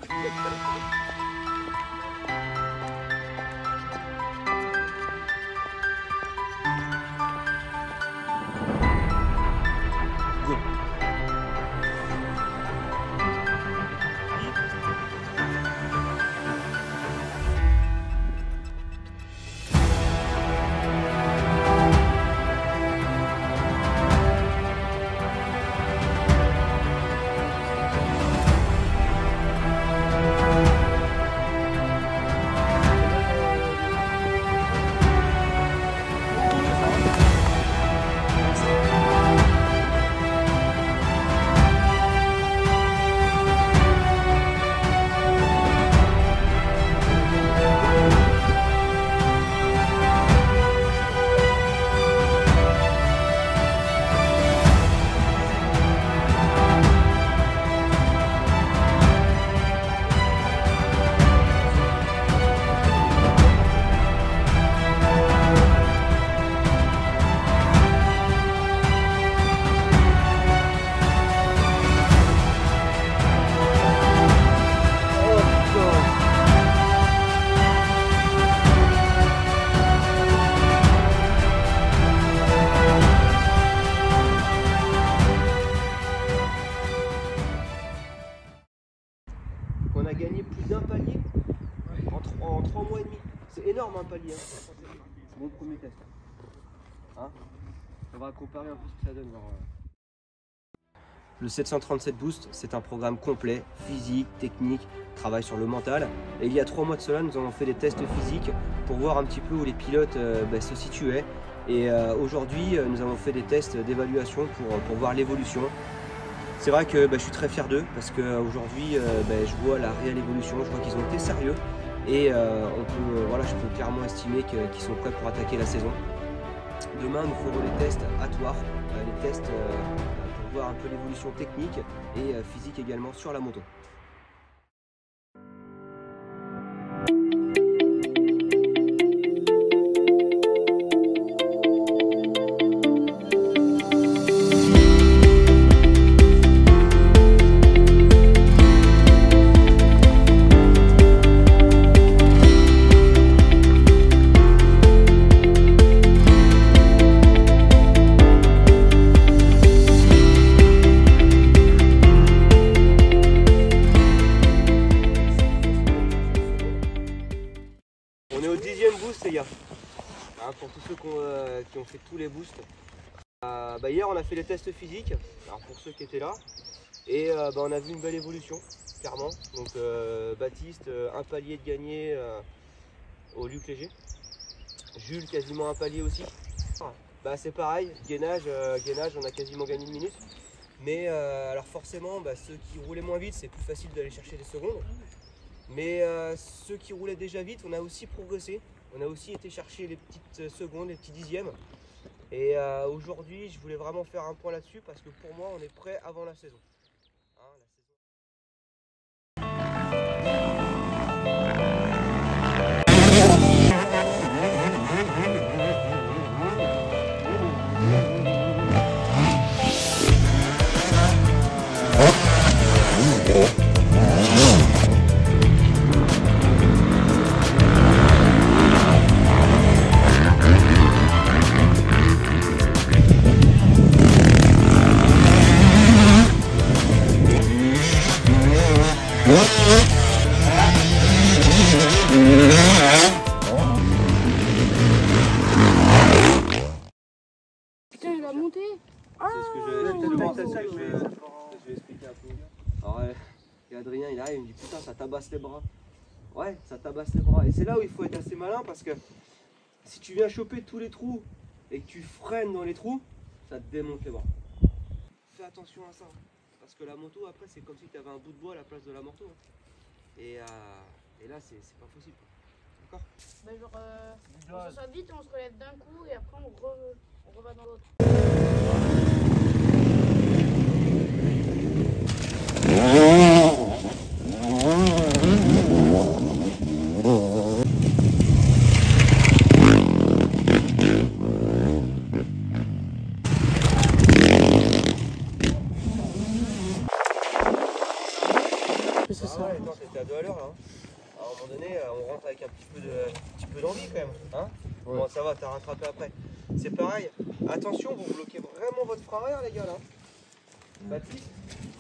On a gagné plus d'un palier en 3 mois et demi. C'est énorme un palier. Hein. C'est mon premier test. Hein, on va comparer un peu ce que ça donne. Le 737 Boost, c'est un programme complet, physique, technique, travail sur le mental. Et il y a 3 mois de cela, nous avons fait des tests physiques pour voir un petit peu où les pilotes se situaient. Et aujourd'hui, nous avons fait des tests d'évaluation pour voir l'évolution. C'est vrai que je suis très fier d'eux parce qu'aujourd'hui, je vois la réelle évolution, je vois qu'ils ont été sérieux. Et je peux clairement estimer qu'ils sont prêts pour attaquer la saison. Demain, nous ferons les tests hâtoirs, les tests pour voir un peu l'évolution technique et physique également sur la moto. On est au 10e boost les gars, hein, pour tous ceux qui ont fait tous les boosts. Hier on a fait les tests physiques, alors pour ceux qui étaient là, et on a vu une belle évolution, clairement. Donc Baptiste, un palier de gagné au Luc Léger. Jules quasiment un palier aussi. C'est pareil, gainage, on a quasiment gagné une minute. Mais alors forcément, ceux qui roulaient moins vite, c'est plus facile d'aller chercher des secondes. Mais ceux qui roulaient déjà vite, on a aussi progressé. On a aussi été chercher les petites secondes, les petits dixièmes. Et aujourd'hui, je voulais vraiment faire un point là-dessus parce que pour moi, on est prêt avant la saison. Putain, il a monté. C'est ce que je vais expliquer un peu. Alors, et Adrien, il arrive, il me dit putain, ça tabasse les bras. Ouais, ça tabasse les bras. Et c'est là où il faut être assez malin parce que si tu viens choper tous les trous et que tu freines dans les trous, ça te démonte les bras. Fais attention à ça. Parce que la moto, après, c'est comme si tu avais un bout de bois à la place de la moto. Et là, c'est pas possible. D'accord? On s'assoit vite, on se relève d'un coup et après on reva dans l'autre. C'est ça. Ouais, attends, t'étais à 2 à l'heure là. Hein. À un moment donné, on rentre avec un petit peu d'envie quand même. Hein, ouais. Bon, ça va, t'as rattrapé après. C'est pareil. Attention, vous bloquez vraiment votre frein arrière, les gars là. Baptiste,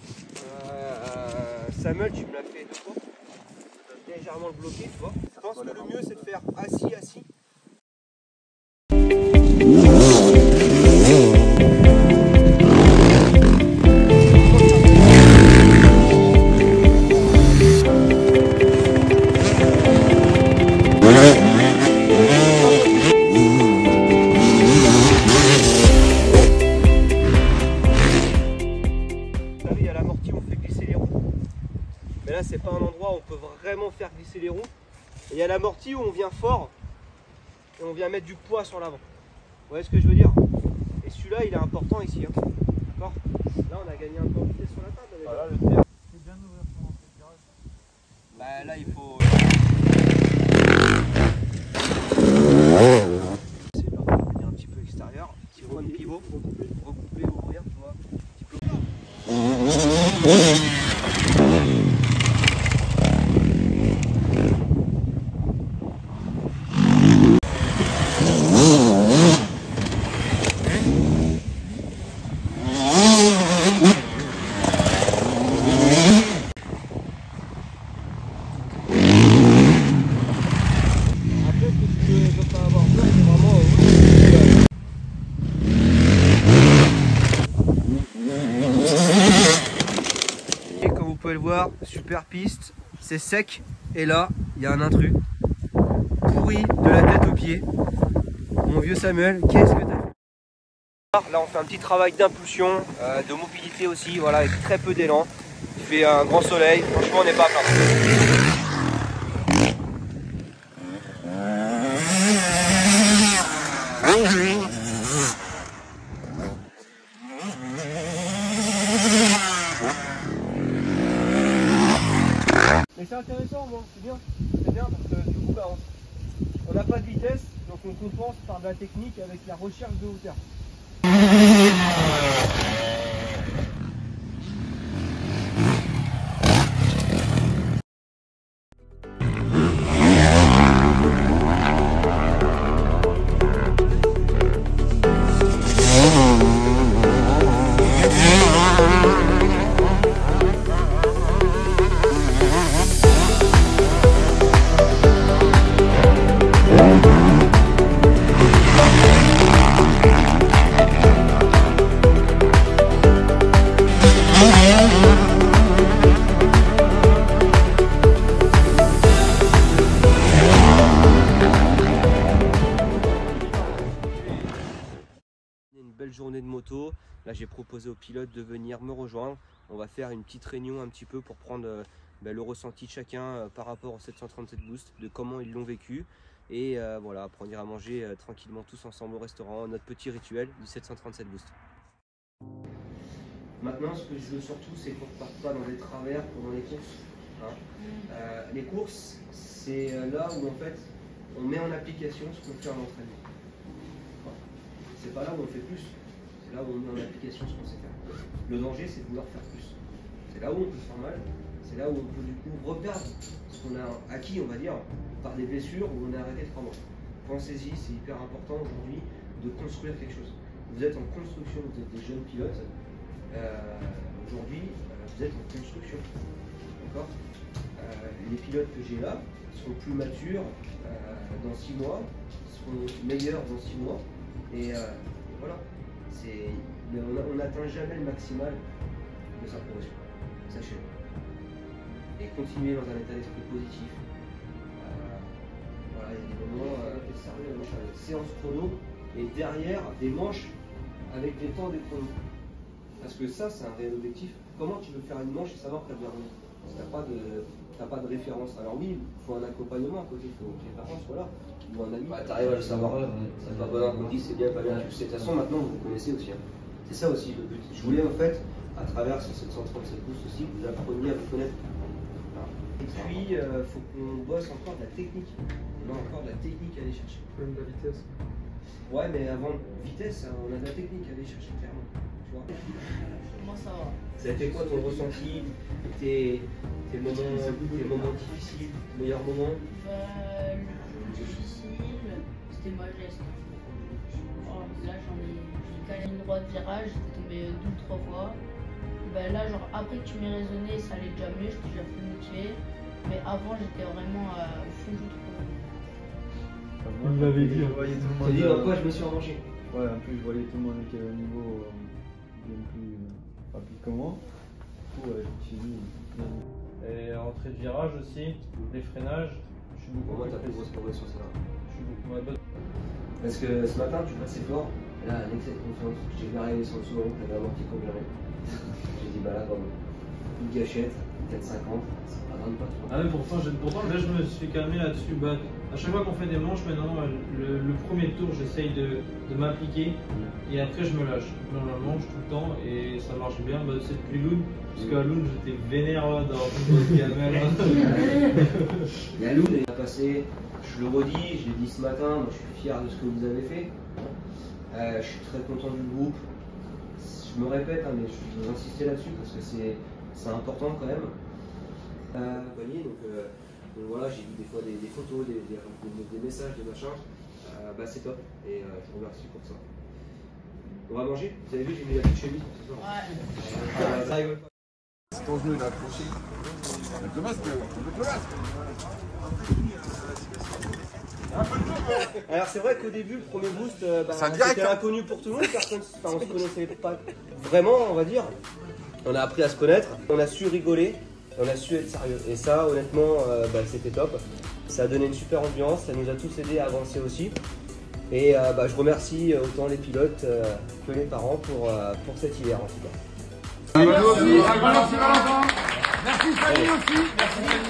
Samuel, tu me l'as fait 2 fois. Légèrement le bloquer, tu vois. Je pense que le mieux c'est de faire assis. Mais là, c'est pas un endroit où on peut vraiment faire glisser les roues. Et il y a l'amorti où on vient fort et on vient mettre du poids sur l'avant. Vous voyez ce que je veux dire? Et celui-là, il est important ici. Hein. D'accord? Là, on a gagné un peu en vitesse sur la table. Voilà, le terre. C'est bien ouvert pour rentrer le garage. Bah là, il faut. C'est là, on va venir un petit peu extérieur. Petit point de pivot. Recouper, ouvrir, tu vois. Petit peu. Et comme vous pouvez le voir, super piste, c'est sec et là il y a un intrus pourri de la tête aux pieds. Mon vieux Samuel, qu'est-ce que t'as fait? Là on fait un petit travail d'impulsion, de mobilité aussi, voilà, avec très peu d'élan. Il fait un grand soleil, franchement on n'est pas à plaindre. Mais c'est intéressant, moi, c'est bien parce que du coup, bah, on n'a pas de vitesse, donc on compense par de la technique avec la recherche de hauteur. Journée de moto, là j'ai proposé au pilote de venir me rejoindre. On va faire une petite réunion un petit peu pour prendre le ressenti de chacun par rapport au 737 Boost, de comment ils l'ont vécu et voilà, après on ira manger tranquillement tous ensemble au restaurant, notre petit rituel du 737 Boost. Maintenant ce que je veux surtout c'est qu'on ne parte pas dans des travers pendant les courses. Hein. Les courses c'est là où en fait on met en application ce qu'on fait en entraînement. C'est pas là où on fait plus. C'est là où on met en application ce qu'on sait faire. Le danger, c'est de vouloir faire plus. C'est là où on peut se faire mal. C'est là où on peut du coup reperdre ce qu'on a acquis, on va dire, par des blessures où on a arrêté de prendre. Pensez-y, c'est hyper important aujourd'hui de construire quelque chose. Vous êtes en construction, vous êtes des jeunes pilotes. Aujourd'hui, vous êtes en construction. D'accord? Les pilotes que j'ai là seront plus matures dans 6 mois, seront meilleurs dans 6 mois. Et voilà. On n'atteint jamais le maximal de sa progression, sachez-le. Et continuer dans un état d'esprit positif. Voilà, il y a des moments sérieux, avec séance chrono et derrière des manches avec des temps des chronos. Parce que ça, c'est un réel objectif. Comment tu veux faire une manche et savoir que tu as bien roulé si tu n'as pas de référence? Alors oui, il faut un accompagnement à côté, il faut que les parents soient là. Ou un ami. Bah, tu arrives à le savoir. Ça va pas on dit c'est bien, pas bien. Tu sais, de toute façon, maintenant vous connaissez aussi. Hein. C'est ça aussi le but. Je voulais en fait, à travers ce 737 Boost aussi, vous appreniez à vous connaître. Et puis, il faut qu'on bosse encore de la technique. On a encore de la technique à aller chercher. Même de la vitesse. Ouais, mais avant vitesse, on a de la technique à aller chercher clairement. Tu vois? Comment ça va? Ça a été quoi ton ressenti? Tes moments difficiles, meilleurs moments? Le plus difficile, c'était ma geste. Oh, là, j'ai calé une droite virage, j'étais tombé 2 ou 3 fois. Ben là, genre, après que tu m'aies raisonné, ça allait déjà mieux, j'étais déjà plus motivé. Mais avant, j'étais vraiment au fond du trou. Vous l'avez dit, on voyait tout le monde. Tu dis en quoi je me suis revanché? Ouais, en plus, je voyais tout le monde qui avait un niveau bien plus rapide que moi. Du coup, ouais, je me suis dit. Et entrée de virage aussi, les freinages, je suis beaucoup. Pour moi, ta plus grosse progression, c'est là. Je suis beaucoup moins bonne. Parce que ce matin, tu passais fort, et là, un excès de confiance. J'ai vu arriver sur le saut, t'avais amorti comme jamais. J'ai dit, bah là, comme une gâchette, 4,50, ça pardonne pas trop. Ah mais pourtant là je me suis calmé là-dessus. Bah, à chaque fois qu'on fait des manches maintenant, le premier tour j'essaye de m'appliquer et après je me lâche dans la manche tout le temps et ça marche bien. Bah, c'est depuis Loun, parce qu'à Loun j'étais vénère là, dans le gamelle. Il y a Loun, il a passé, je le redis, je l'ai dit ce matin, moi je suis fier de ce que vous avez fait. Je suis très content du groupe. Je me répète, hein, mais je veux insister là-dessus parce que c'est important quand même. Donc voilà, j'ai vu des fois des photos, des messages, des machins. Bah c'est top et je vous remercie pour ça. On va manger? Vous avez vu, j'ai mis la petite chemise pour ce soir. Ouais. Ça rigole pas. Ton genou il a accroché. Avec le masque, avec le masque. Alors c'est vrai qu'au début, le premier boost, direct, c'était inconnu pour tout le monde, personne, on se connaissait pas vraiment, on va dire. On a appris à se connaître, on a su rigoler, on a su être sérieux. Et ça, honnêtement, c'était top. Ça a donné une super ambiance, ça nous a tous aidés à avancer aussi. Et je remercie autant les pilotes que les parents pour cet hiver en tout cas. Merci Valentin. Merci Fanny aussi. Merci.